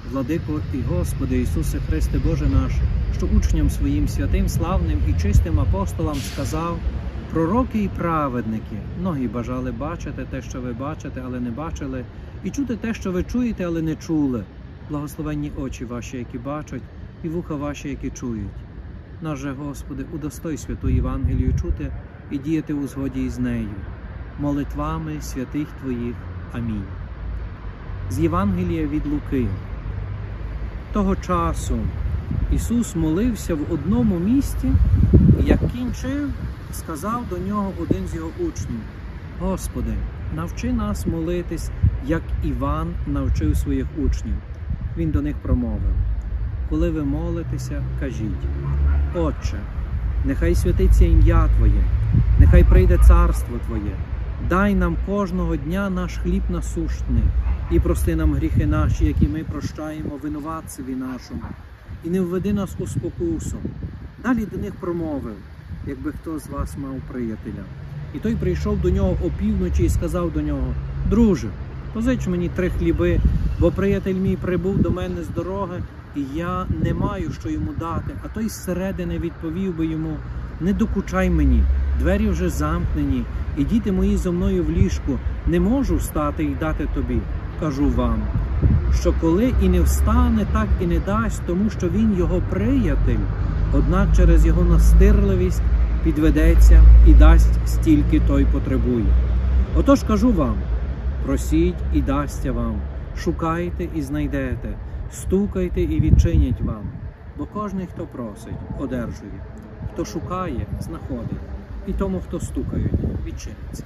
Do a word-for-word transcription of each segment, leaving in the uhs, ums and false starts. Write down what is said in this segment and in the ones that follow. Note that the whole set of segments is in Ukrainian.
Владико і Господи Ісусе Христе Боже наш, що учням своїм святим, славним і чистим апостолам сказав: пророки і праведники, многі бажали бачити те, що ви бачите, але не бачили, і чути те, що ви чуєте, але не чули. Благословенні очі ваші, які бачать, і вуха ваші, які чують. Наш же, Господи, удостой святу Євангелію чути і діяти у згоді із нею. Молитвами святих Твоїх. Амінь. З Євангелія від Луки. Того часу Ісус молився в одному місті, і як кінчив, сказав до нього один з його учнів: Господи, навчи нас молитись, як Іван навчив своїх учнів. Він до них промовив: коли ви молитеся, кажіть: Отче, нехай святиться ім'я Твоє, нехай прийде царство Твоє, дай нам кожного дня наш хліб насущний, і прости нам гріхи наші, які ми прощаємо винуватцеві нашому, і не введи нас у спокусу. Далі до них промовив, якби хто з вас мав приятеля. І той прийшов до нього опівночі і сказав до нього: друже, позич мені три хліби, бо приятель мій прибув до мене з дороги, і я не маю, що йому дати. А той зсередини відповів би йому: не докучай мені, двері вже замкнені, і діти мої зо мною в ліжку, не можу встати і дати тобі. Кажу вам, що коли і не встане, так і не дасть, тому що він його приятель, однак через його настирливість підведеться і дасть стільки той потребує. Отож кажу вам, просіть і дасться вам, шукайте і знайдете, стукайте і відчинять вам. Бо кожний, хто просить, одержує, хто шукає, знаходить, і тому, хто стукає, відчиниться.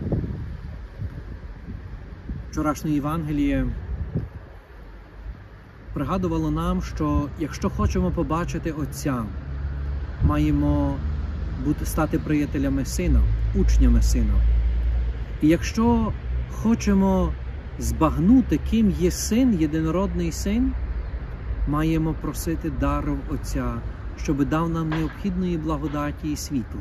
Вчорашнє Євангеліє пригадувало нам, що якщо хочемо побачити Отця, маємо бути, стати приятелями Сина, учнями Сина. І якщо хочемо збагнути, ким є Син, єдинородний Син, маємо просити дару Отця, щоб дав нам необхідної благодаті і світла.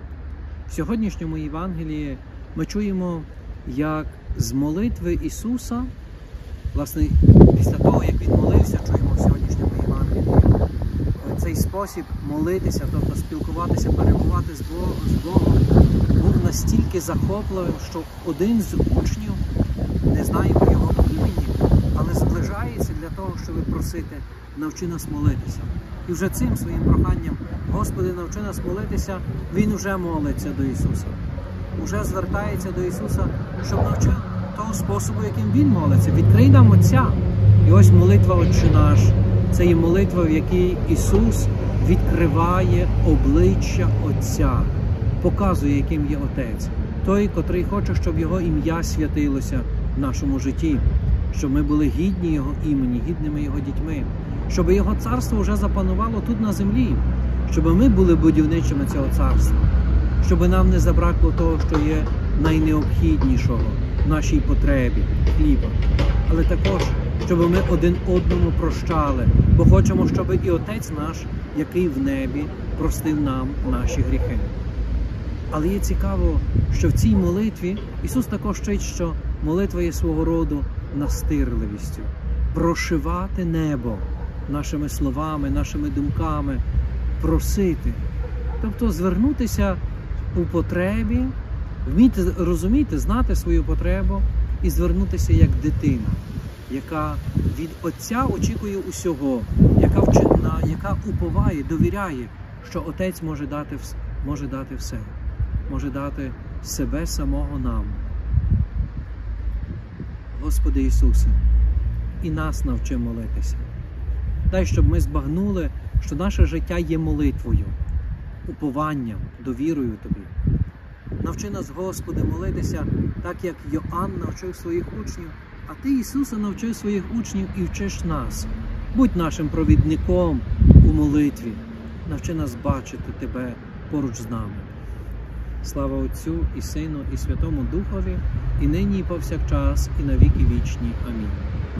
В сьогоднішньому Євангелії ми чуємо, як з молитви Ісуса, власне, після того, як Він молився, чуємо в сьогоднішньому Євангелії, цей спосіб молитися, тобто спілкуватися, перебувати з Богом, з Богом, був настільки захопливим, що один з учнів, не знаємо його імені, але зближається для того, щоб просити: навчи нас молитися. І вже цим своїм проханням: Господи, навчи нас молитися, він вже молиться до Ісуса. Уже звертається до Ісуса, щоб навчив того способу, яким Він молиться. Відкрий нам Отця. І ось молитва «Отче наш» – це є молитва, в якій Ісус відкриває обличчя Отця, показує, яким є Отець. Той, котрий хоче, щоб Його ім'я святилося в нашому житті, щоб ми були гідні Його імені, гідними Його дітьми, щоб Його царство вже запанувало тут на землі, щоб ми були будівничими цього царства, щоб нам не забракло того, що є найнеобхіднішого в нашій потребі – хліба. Але також, щоб ми один одному прощали, бо хочемо, щоб і Отець наш, який в небі, простив нам наші гріхи. Але є цікаво, що в цій молитві Ісус також вчить, що молитва є свого роду настирливістю. Прошивати небо нашими словами, нашими думками, просити. Тобто звернутися у потребі, вміти розуміти, знати свою потребу і звернутися як дитина, яка від Отця очікує усього, яка вчена, яка уповає, довіряє, що Отець може дати, може дати все, може дати себе самого нам. Господи Ісусе, і нас навчи молитися. Дай, щоб ми збагнули, що наше життя є молитвою, упованням, довірою Тобі. Навчи нас, Господи, молитися так, як Йоанн навчив своїх учнів, а Ти, Ісусе, навчив своїх учнів і вчиш нас. Будь нашим провідником у молитві. Навчи нас бачити Тебе поруч з нами. Слава Отцю і Сину і Святому Духові, і нині і повсякчас, і на віки вічні. Амінь.